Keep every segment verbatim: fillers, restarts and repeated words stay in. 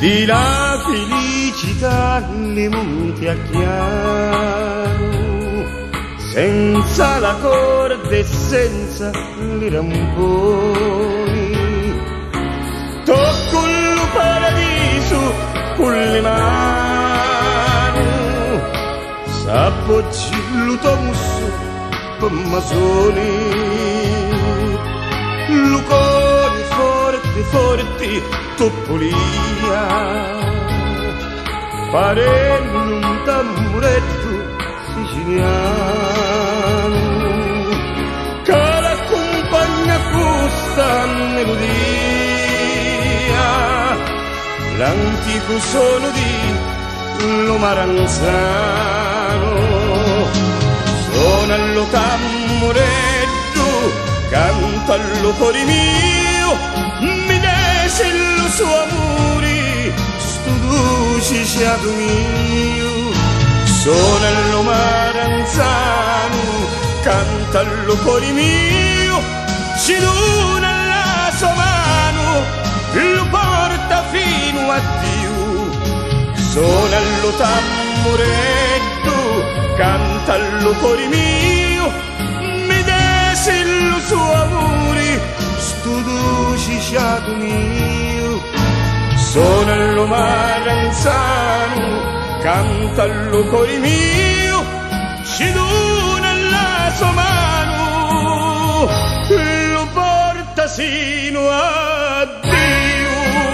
di la felicità nei monti a chiaro, senza la corda e senza i ramponi. Tocco il paradiso con le mani, s'appoggi l'utomus per masoni, luconi forti forti toppolia, parendo un tamburetto siciliano che l'accompagna questa melodia, l'antico suono di l'omaranzano. Suona lo tamburetto, canta lo cuore mio, mi desse il suo amore, stu duci ciato mio. Suona lo maranzano, canta lo cuore mio, ci dona la sua mano, lo porta fino a Dio. Suona lo tamburetto, canta lo cuore mio, mi desse il suo amore, stu duci ciato mio. Suona lo maranzano, canta lo cuore mio, ci dona la sua mano, lo porta sino a Dio.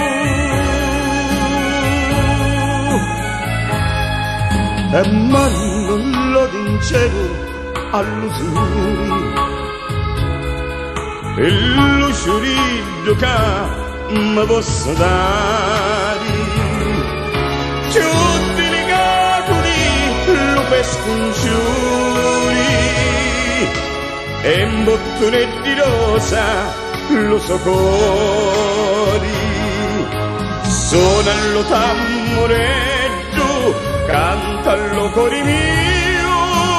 E mando lo in cielo all'usuri, e lo sciurido che mi posso dare, tutti i gatuli lo pesconciuri, e in bottone di rosa lo socori. Suona lo tamburetto, canta lo cuore mio,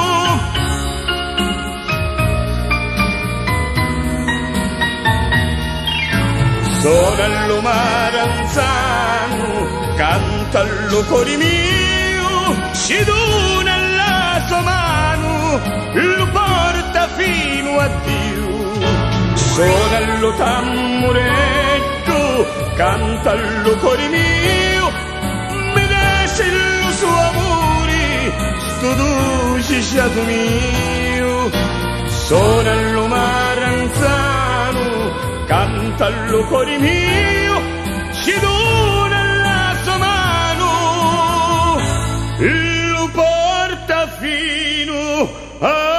suona lo maranzano, canta lo cuore mio, ci dona la sua mano, lo porta fino a Dio. Suona lo tamburetto, canta lo cuore mio, mi desse il suo amore, sto duci ciato mio. Suona lo maranzano, canta lo cuore mio, ci dona la sua mano, lo porta fino a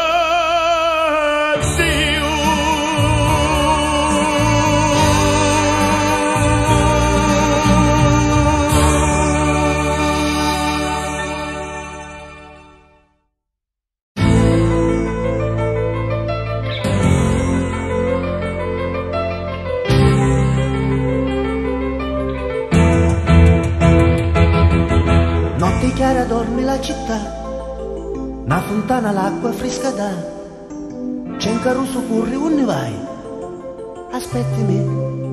chiara dormi la città, una fontana l'acqua fresca dà, c'è un carrosso curri, unne vai, aspettimi,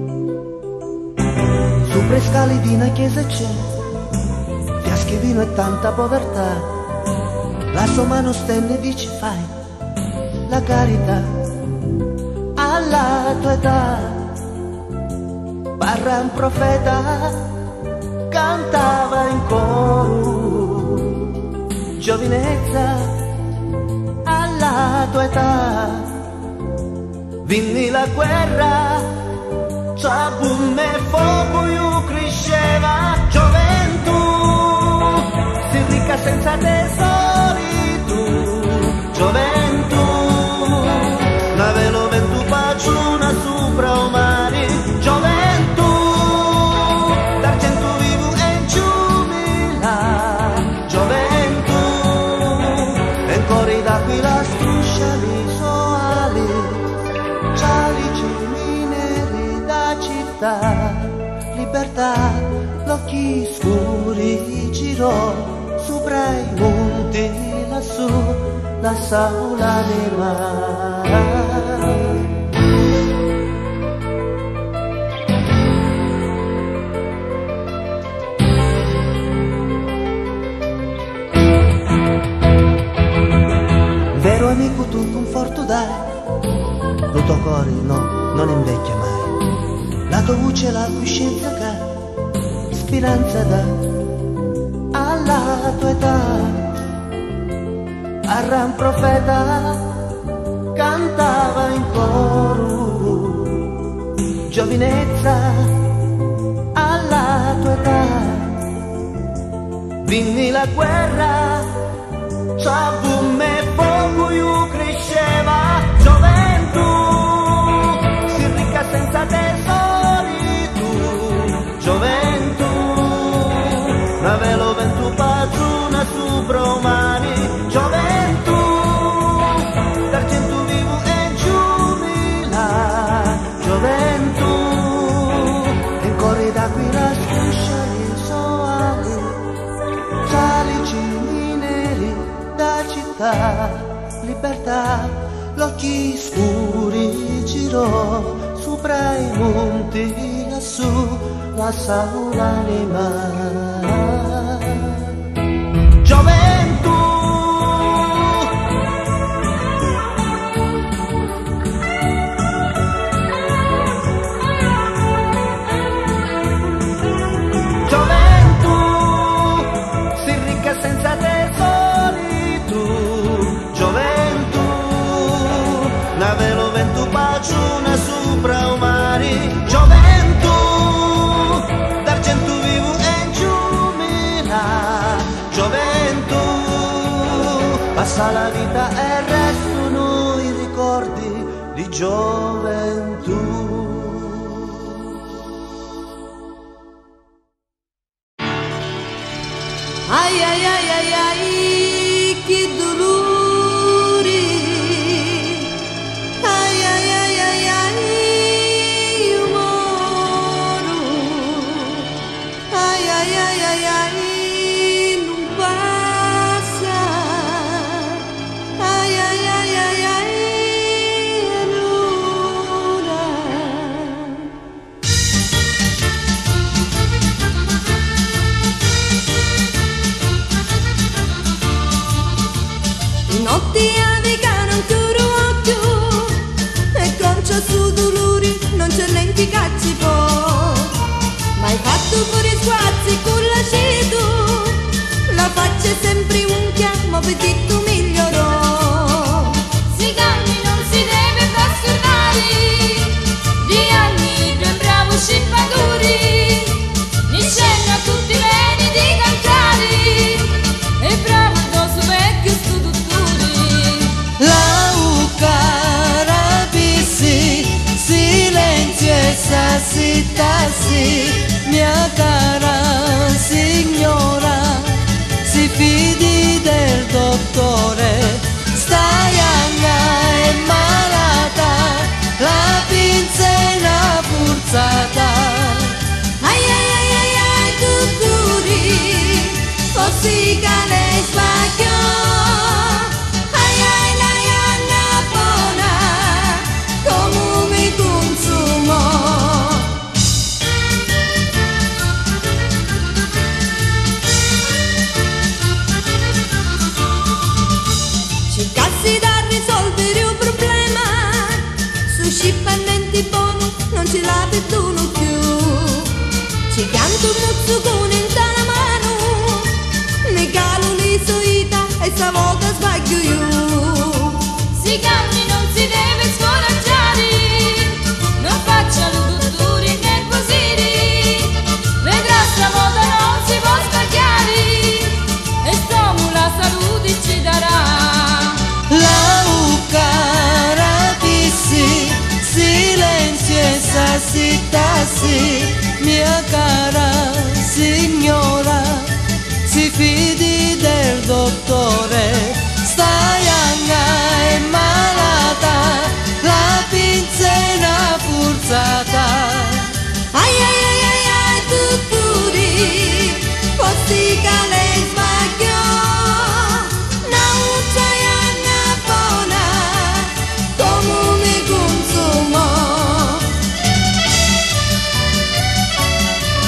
sopra le scale di una chiesa c'è, fiaschi vino e tanta povertà, la sua mano stende e dice fai la carità, alla tua età, parla un profeta, cantava in coro, giovinezza, alla tua età, vinni la guerra, tra boom e fuoco io cresceva, gioventù, si ricca senza tesori tu, gioventù, navelo ventù paciuna sopra o mare, gioventù, qui la struscia di soali, cialici mineri da città, libertà, l'occhi scuri girò, sopra i monti lassù, la saula di mare. la tua voce, la coscienza che speranza dà alla tua età. Arran profeta cantava in coro, giovinezza alla tua età. Vinni la guerra, ciabume e poco io cresceva, gioventù si ricca senza tesori tu, gioventù navelo ventù padrona sopra umani, gioventù d'argento vivo e giubila, gioventù in corri da qui la scuscia i soali, salici neri da città, libertà, l'occhi scuri girò sopra i monti lassù, passa l'anima. Gioventù Gioventù si ricca senza tesori tu, gioventù navelo ventù paciuna sopra umani, gioventù d'argento vivo e giumila, gioventù passa la vita e restano i ricordi di gioventù. Ai ai ai ai ai, che dolori. Ai ai ai ai ai, io moro. Ai ai ai ai ai, non passa. Ai ai ai ai ai, allora. Notti avicano ancora occhio e concia su dolori non c'è lenti cazzi po', ma hai fatto pure sguazzi con l'aceto, la faccia è sempre unchia ma vedetto migliorò. Si calmi, non si deve trastornare, di anni due bravo scippaturi, mi scena a tutti i veni di cantare, e bravo dosso vecchio stu La ucarapissi, silenzio e sassitasi, mia cara signora, si fidi del dottore, stai anna e malata, la pinzena forzata. Ai ai ai ai ai tutturi, fossi cane sbagliò. Non ce la vedono più, ci canto un mozzicone in la mano, ne calo l'isoita e stavolta sbaglio io. Si calmi, non si deve scoraggiare, non facciano dottori nervosire, vedrà stavolta non si può sbagliare, e stomu la salute ci darà. La ucarapissi, silenzio e sassitasi, mia cara signora, si fidi del dottore, stai anna e malata, la pinzena forzata. Ai ai ai ai ai tutturi, fossi cale sbaglio, non c'hai anna buona, come mi consumo.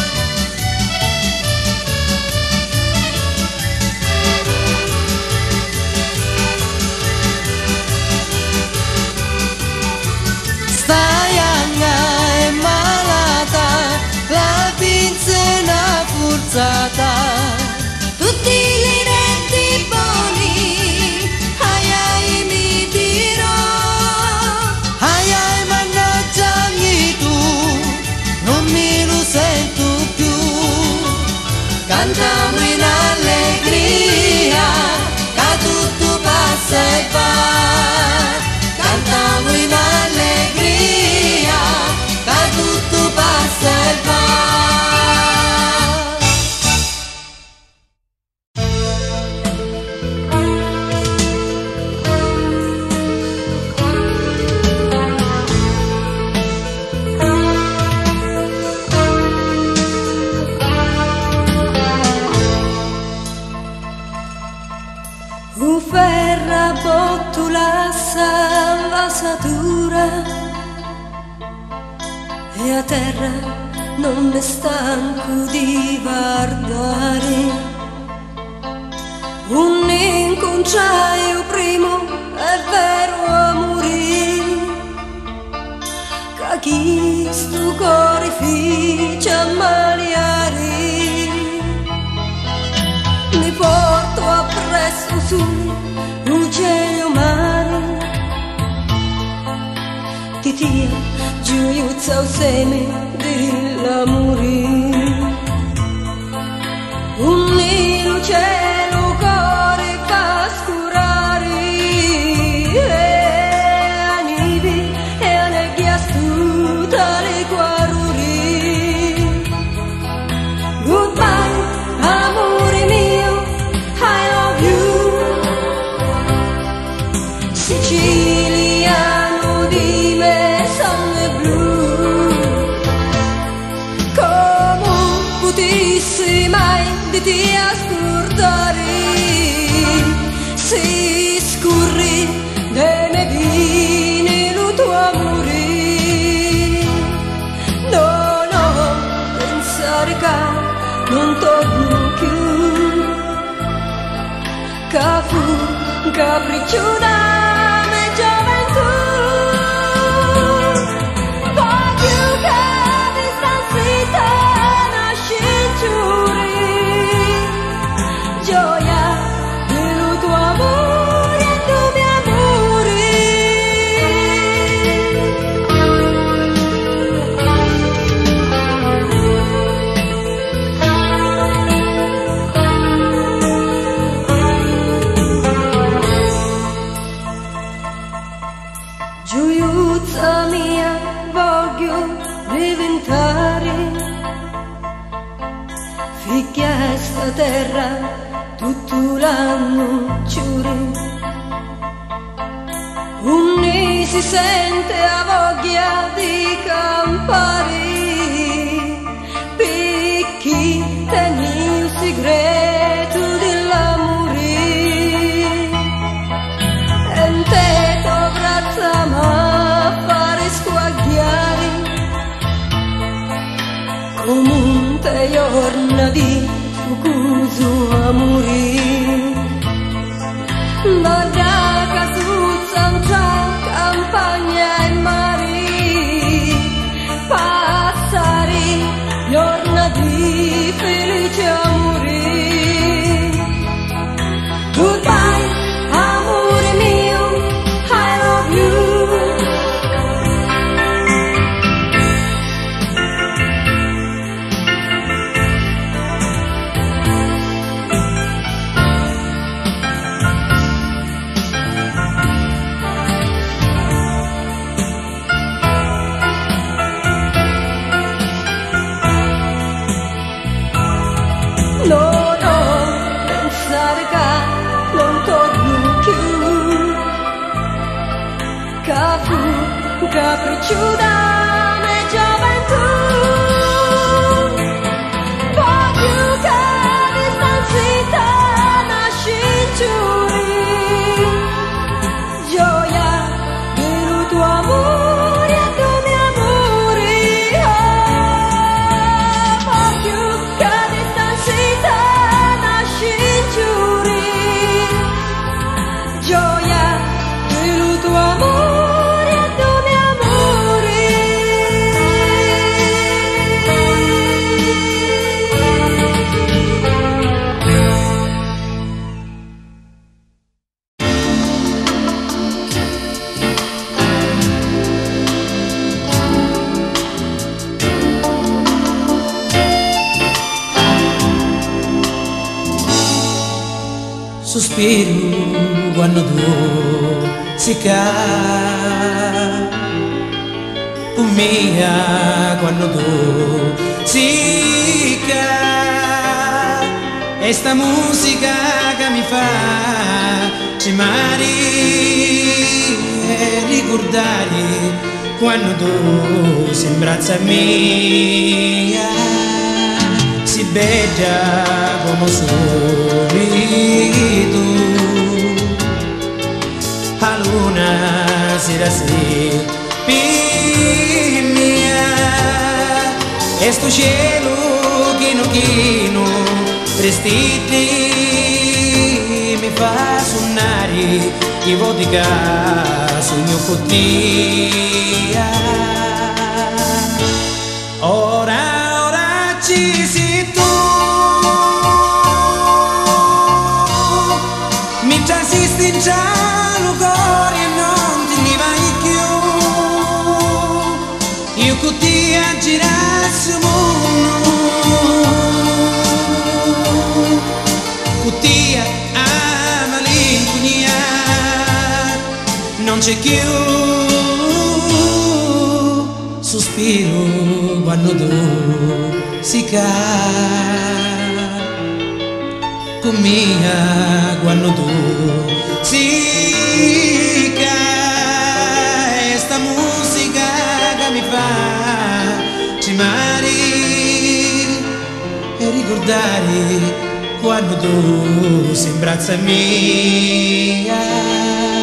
e a terra non mi stanco di guardare. Un incontraio primo è vero amore, che chi sto cuore ficia maliare. Mi porto appresso su un cielo mare, ti tia gioiuzza o seme dell'amore. Un nero cielo cuore fa scurare, e anivi e aneghias tutta le guaruri. Goodbye, amore mio, I love you. Siciliano di me sangue blu, come potessi mai di ti ascoltare, si scurri dei miei vini lo tuo amore. No, no, pensare che non torno più, che fu capriccio da me gioventù. Voglio che distanzita nasce giuri, gioia del tuo amore e tu mi amori. Gioiuzza mia, voglio diventare figlia sta terra tutto l'anno giure. Unni si sente a voglia di campare, picchi teni il segreto dell'amore. E te t'abbraccia ma fare squagliare, come un te giorna di fucuso amore. Da casuzza tra campagna e mare, passare giorna di felice amore. Goodbye, amore mio, I love you. No, no, pensare che non torno più, che fu capriccio da me gioventù. Voglio che distanzita nasce giuri, gioia del tuo amore e tu mi amori. Oh, voglio che distanzita nasce giuri, gioia del tuo amore e tu mi amori. Sospiro quando tu si cade, mia quando tu si cade, e sta musica che mi fa cimari e ricordare quando tu si imbrazza a me, si bella come soli tu. A luna si da si mia, e sto cielo chino chino tristiti mi fa suonare i vodka sul mio cottia. Ora, ora ci sei tu, mi trasisti in giallo cuore e non te ne vai più. Io cottia girassi mondo, cottia a malinconia, non c'è più sospiro quando tu si cade, con mia quando tu si cade, sta musica che mi fa cimare e ricordare quando tu sei in braccia mia.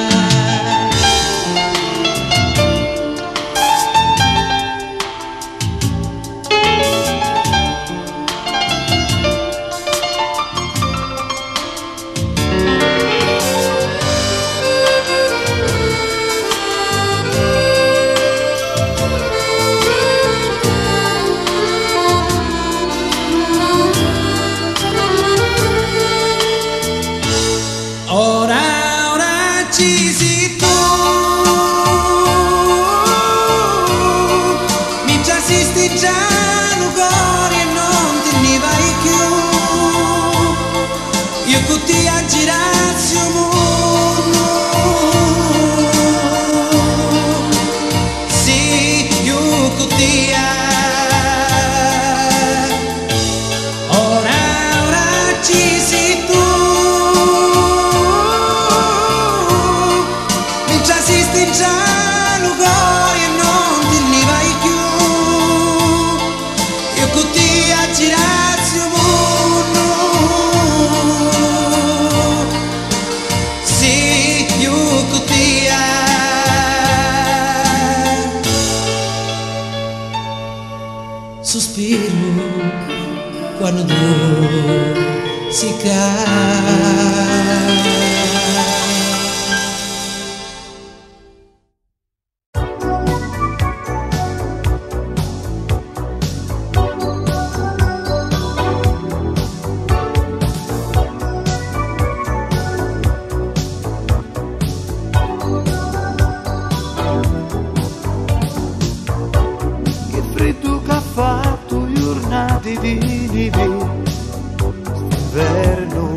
Quando tu si cade. Che freddo che ha fatto giornate di d'inverno,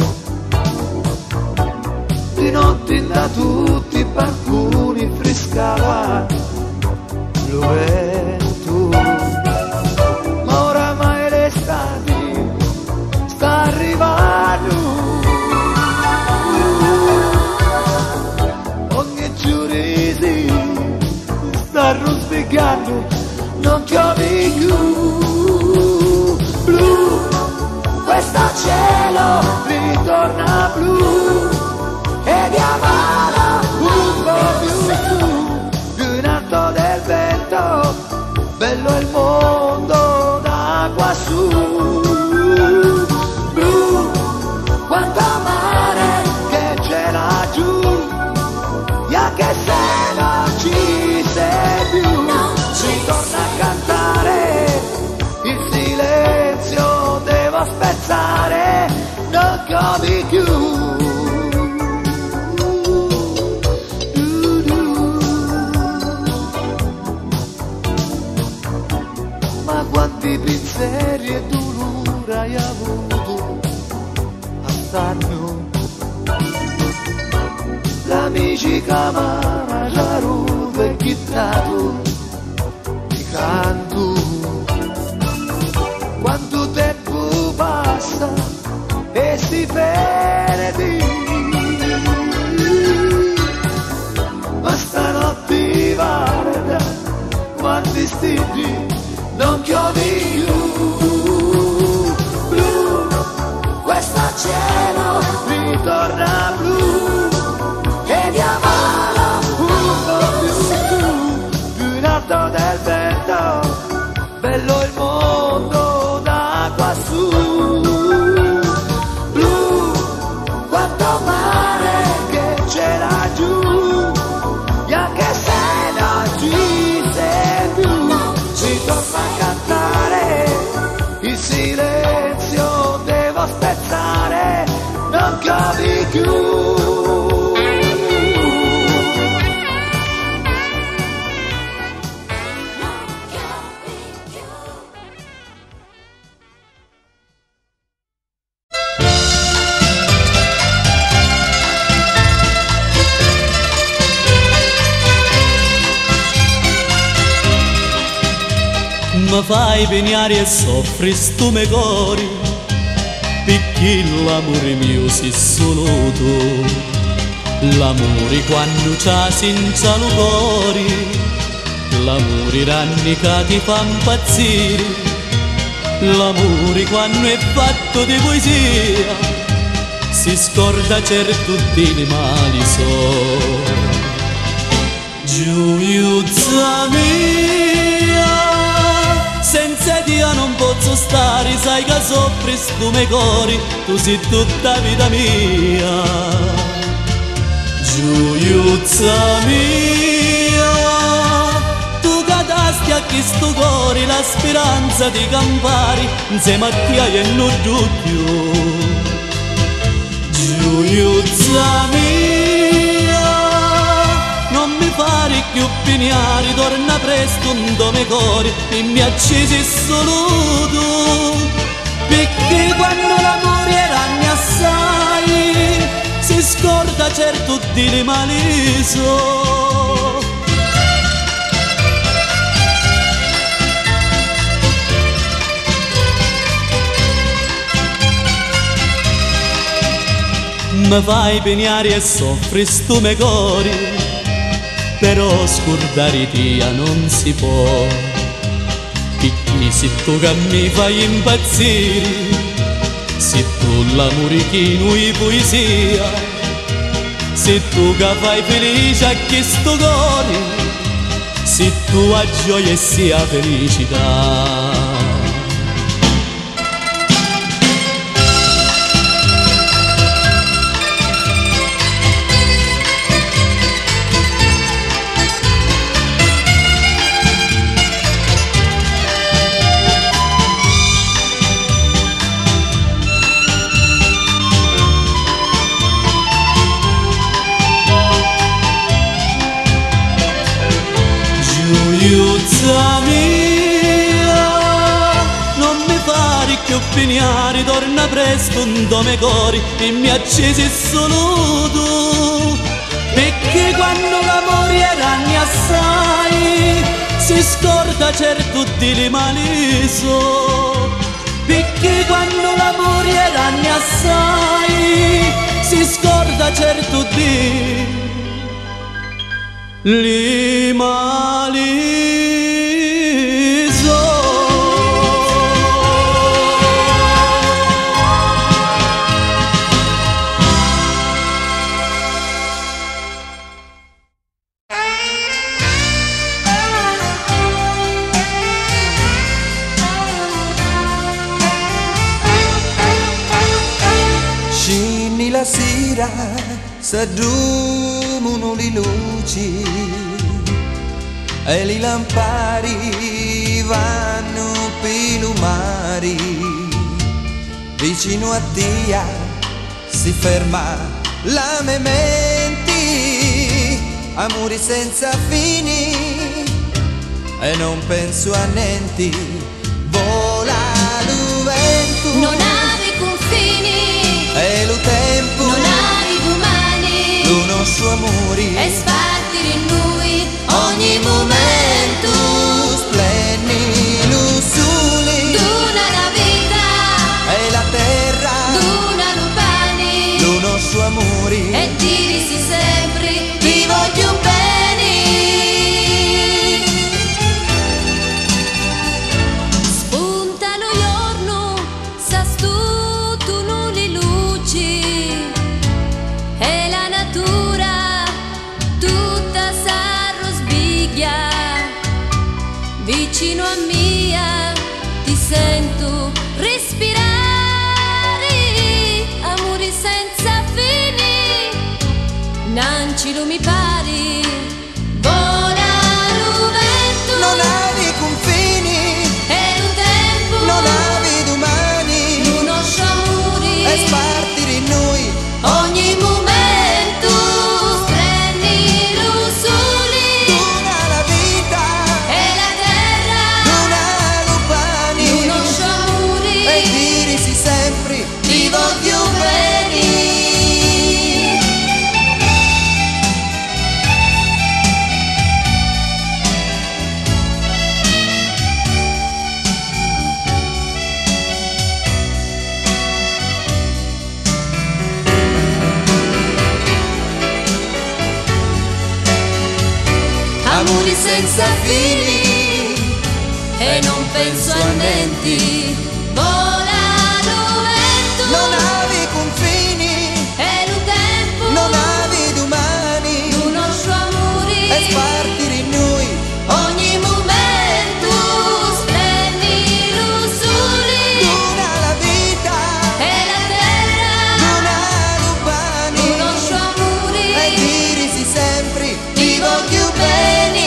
di notte da tutti i balconi frescava lo vento, ma oramai l'estate sta arrivando, ogni giorno si sta rospicando, non chiami più. Questo cielo ritorna blu e diamala un po' più su, più in alto del vento, bello il mondo da quassù. Blu, quanto mare che c'è laggiù, ya che se non ci sei più, ritorna a cantare il silenzio devo spezzare, non capi più. Du, du. Ma quanti pensieri e dolore hai avuto a starno, l'amici che amava già ruba e chittato di canto. Quanto tempo passa e si perdi, ma stanotte guarda quanti stigi non chiodi più. Blu, questo cielo ritorna blu e diamala un po' più su, più in alto del vento, bello il mondo Mi fai pignare e soffri stu me cori, perché l'amore mio si solo tu. L'amore quando c'ha senza lo cuore, l'amore ranni che ti fa impazzire, l'amore quando è fatto di poesia, si scorda certo dei mali so. Gioiuzza mia, senza te non posso stare, sai che soffri stu me cori, tu sei tutta vita mia. Gioiuzza mia, tu cadasti a chi sto cuore la speranza di campare insieme a te e non più. Gioiuzza mia, non mi fare più pignare, torna presto in dome cuore e mi accesi solo tu, perché quando l'amore era assai si scorda certo di mali so. Mi fai pignare e soffri stu me cori, però scordare tia non si può, perché se tu che mi fai impazzire, se tu l'amore che noi poesia, se tu che fai felice a chi sto cuore, se tu a gioia e sia felicità. Gioiuzza mia, non mi fare più pignare, torna presto in dome cori e mi accesi solo tu, perché quando l'amore era assai si scorda certo di mali so, perché quando l'amore era assai si scorda certo di li mali so. Scegli la sera, s'addumano le luci e i lampari vanno per i mari. Vicino a Dio si ferma la mia mente, amori senza fini e non penso a niente. Vola il vento, Non hai confini, e lo tempo, non hai domani, lo nostro amore e spartire in noi ogni momento. Splenni lo sole Duna la vita, e la terra, duna lo pani, lo nostro amore e dirisi sempre ti voglio bene. Spunta lo giorno, sa tu tu non li luci, e la natura tutta s'arrosbiglia. Vicino a mia ti sento respirare, amori senza fini, nanci lo mi pari. Vola lo vento, non hai confini, è un tempo, non hai domani, non ho sciamuri, e spartire in noi ogni momento. Prendi lo sole dona la vita, e la terra, dona lo pani, non ho sciamuri, senza fini e non penso a niente. Volano vento, non avevi confini, e il tempo non avevi domani, tu non sciamuri e spartire in noi ogni momento, splendi lo sole una la vita, e la terra, una lupani, tu non sciamuri e dirisi sempre ti voglio bene.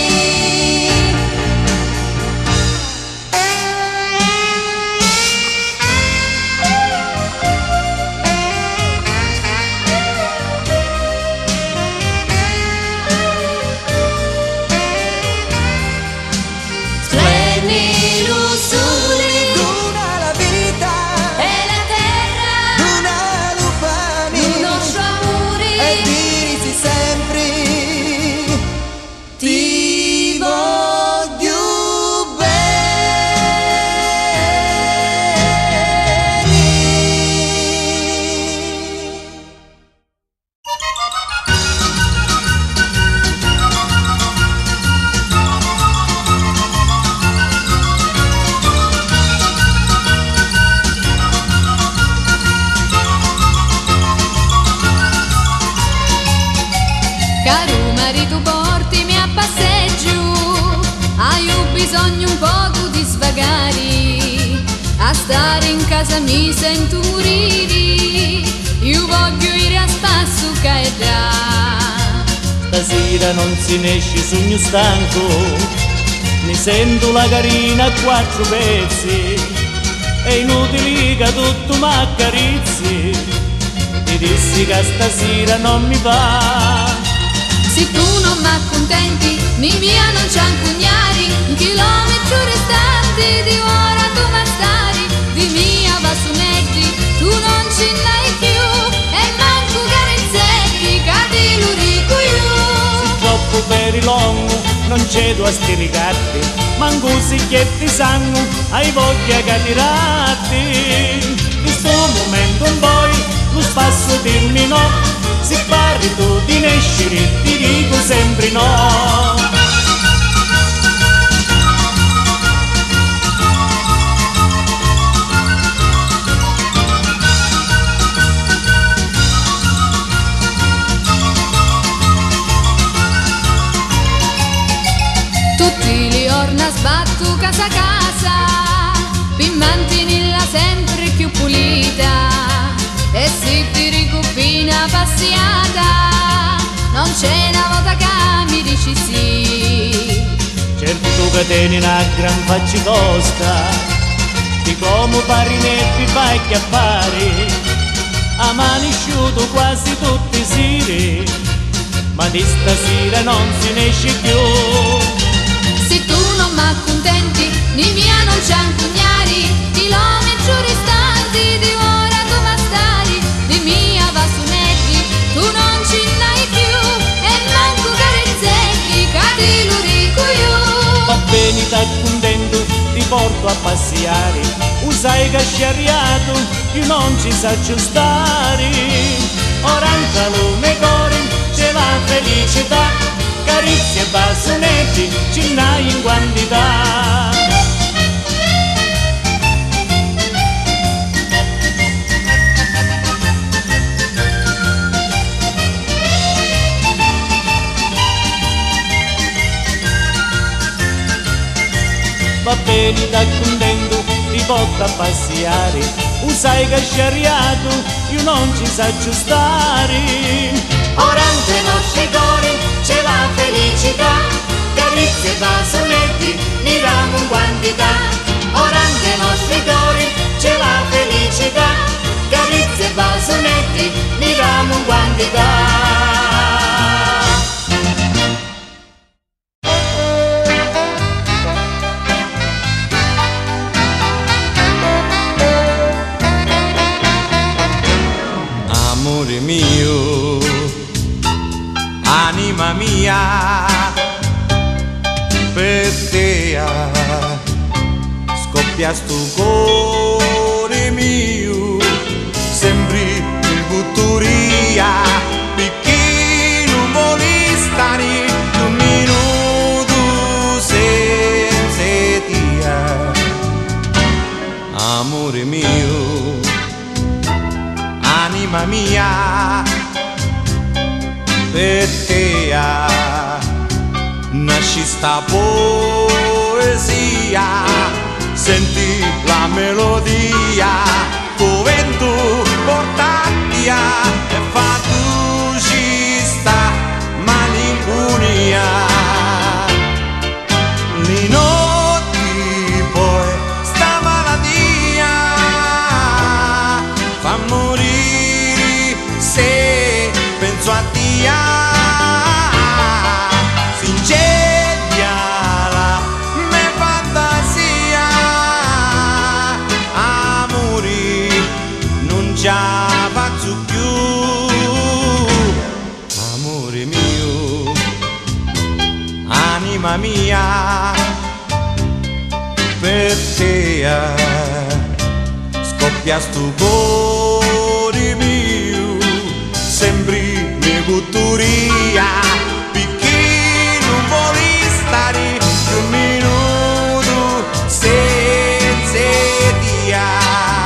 Splendi lo sole una la vita, e la terra, una lupani, tu non sciamuri e dirisi sempre ti voglio bene. Caro marito, portimi a passeggio, hai bisogno un poco di svagare, a stare in casa mi sento morire, io voglio ir a spasso che già. Stasera non si ne esce, sogno stanco, mi sento la carina a quattro pezzi, è inutile che tutto m'accarezzi, ti dissi che stasera non mi va. Se tu non m'accontenti, mi via non c'è ancugnari, un chilometro restante di ora tu m'astari, di mia vassonetti, tu non ce n'hai più, e manco carezzetti, che lo dico io. Troppo per il longo, non cedo a sti ricatti, manco sicchietti sanno, hai voglia che tiratti. In sto momento un poi, lo spasso dirmi no, se parli tu di nascere, ti dico sempre no. Tutti li orna sbatto casa a casa, per mantenerla sempre più pulita, e se ti ricupina passiata, non c'è una volta che mi dici sì. Certo tu che tieni una gran faccia tosta, di come parinetti fai chiappare, a mani asciutto quasi tutti i seri, ma di stasera non se ne esce più. Se tu non m'accontenti, di mia non c'è ancugnari, chilometri restanti di ora tu m'astari, di mia vassonetti, tu non ce n'hai più, e manco carezzetti, che te lo dico io. Va bene, t'accontento, ti porto a passeare, usai che sciarriato, io non ci saggio stare. Ora entalo me cuore, c'è la felicità, carezze e bassonetti, ce n'hai in quantità. Va bene, t'accontento, ti porto a passeare, usai che sciarriato, io non ci saggio stare. Ora entre i nostri cuori c'è la felicità, carezze e bassonetti, ne diamo in quantità. Ora entre i nostri cuori c'è la felicità, carezze e bassonetti, ne diamo in quantità. Amore mio, anima mia, per te scoppia sto cuore mio, sembri il butturia, perché non vuoi stare un minuto amore mio, anima mia, per te nasce sta poesia, senti la melodia, gioventù porta via e fa tu ci sta malinconia. Li notti poi sta malattia fa morire se penso a Dio, si incendia la mia fantasia, amore non ce la faccio più, amore mio, anima mia, per te scoppia sto cuore mio, sembri mia culturia, perché non vuoi stare un minuto senza dia.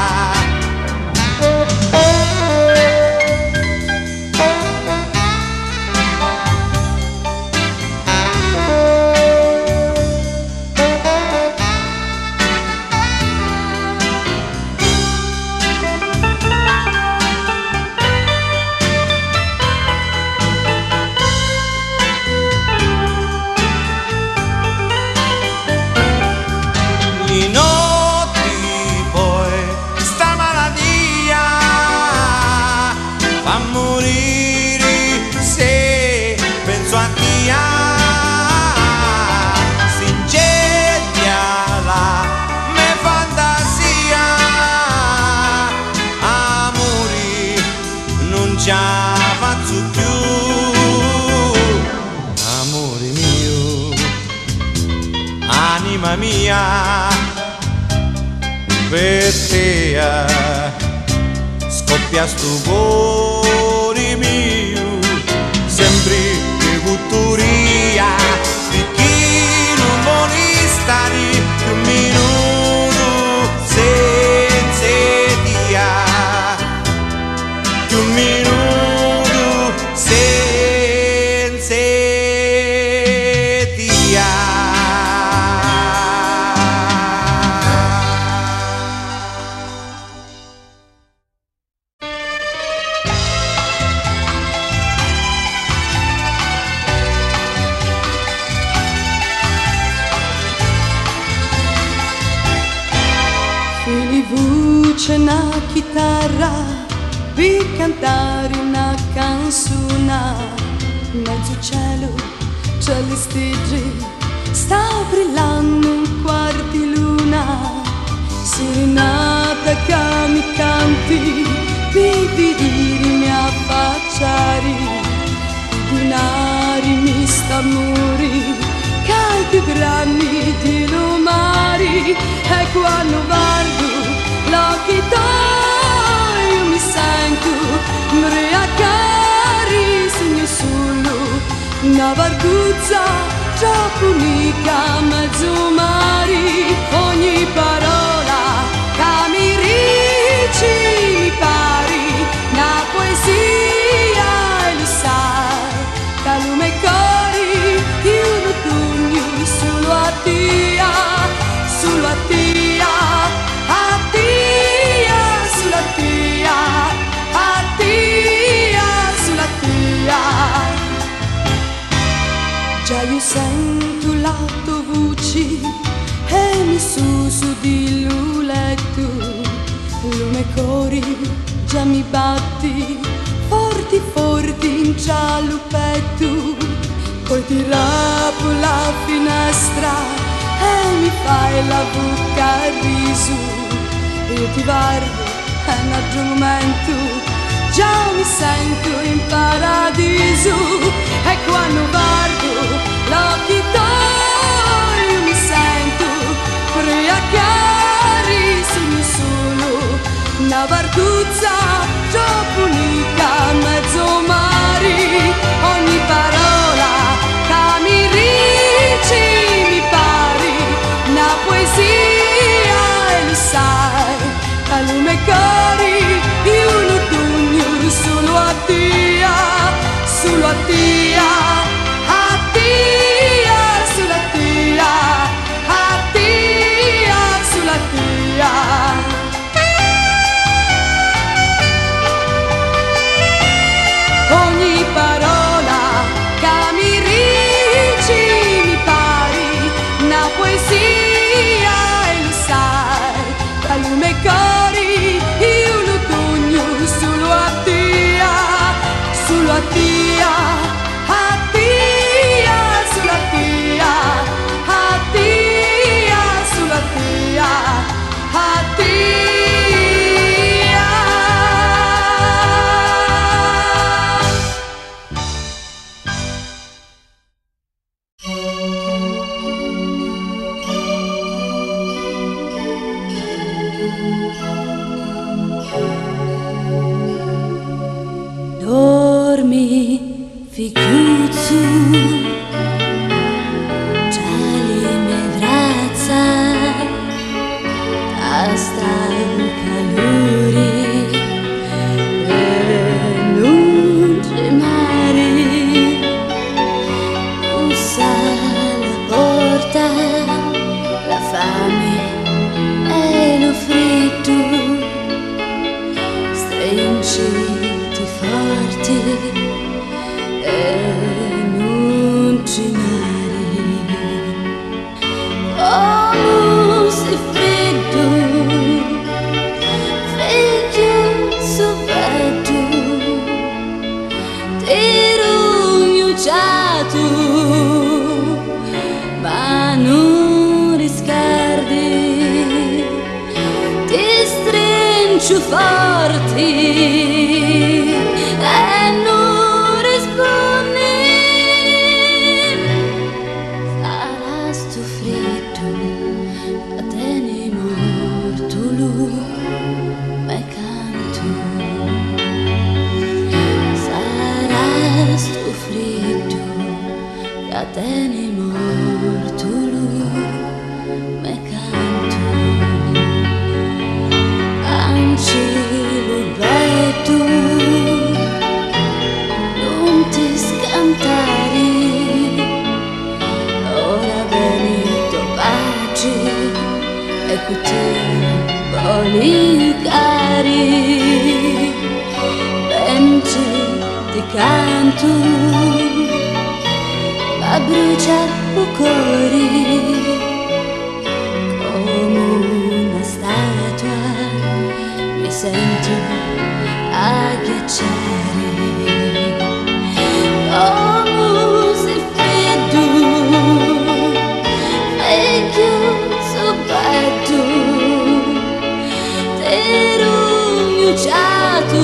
Anima mia, per te scoppia sto cuore mio, sembri che culturia, perché non vuoi stare un minuto senza dia, un minuto senza dia. C'è una chitarra per cantare una canzone, mezzo cielo c'è le stelle, sta brillando un quarto di luna, serenata che mi canti, per vedermi affacciare, per donarmi st'amore, che è più grande di lumari, e quando guardo l'occhi tuoi io mi sento mbriacare, sogno solo una barcuzza troppo unica, mezzo mare, ogni parola che mi dici mi pari una poesia, e lo sai che lume cori io lo pugno solo a te, solo a te. Già io sento la tua voce e mi suso di luletto, lume cori già mi batti forti forti in giallo petto, poi ti rapo la finestra e mi fai la bocca a riso, io ti guardo e un altro momento già mi sento in paradiso, e quando guardo l'occhi tuoi io mi sento ubriacare, sogno solo una barcuzza troppo unica, mezzo mare, ogni parola che mi dici mi pari una poesia, e lo sai lume cori, io lo dugno solo a dia, solo a dia, a dia, solo a dia, a dia, solo a dia. Ogni parola che mi dici mi pari una poesia e lo sai, da lume cori io lo dugno solo a dia, solo a dia, a dia, solo a dia, a dia, solo a dia, a dia. Dormi, figliuzzo, già le mie braccia a calore e non tremare, bussa la porta, la fame e lo freddo, stringiti forti e non tremare, oh sei freddo, figlio soffretto, ti rugnucciato, ma non riscardi, ti stringo forti e non rispondi. Sarà sto freddo, a te ne morto lui, ma canto. Sarà sto freddo, a te ne morto lui, ma canto. Angelo bello, non ti scantare, ora venuto pace e con te voli cari, venti di canto, a bruciare il cuore come una statua, mi sento agghiacciare. Oh, sei freddo, figlio soffretto, ti rugnucciato,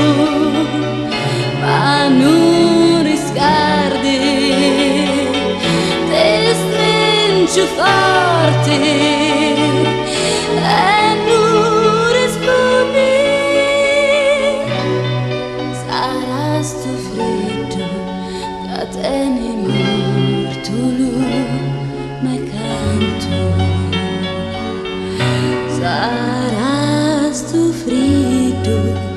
ma non riscardi, ti stringo forte e non rispondi. Sarà sto freddo, a te ne morto lui, ma canto. Sarà sto freddo,